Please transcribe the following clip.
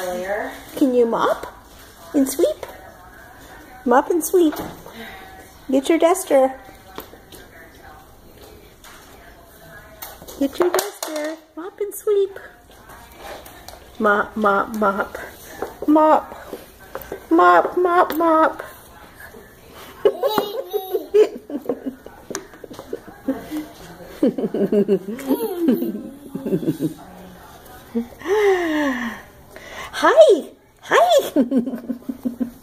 earlier. Can you mop and sweep? Mop and sweep. Get your duster. Get your duster. Mop and sweep. Mop, mop, mop. Mop. Mop, mop, mop. Hi. Hi.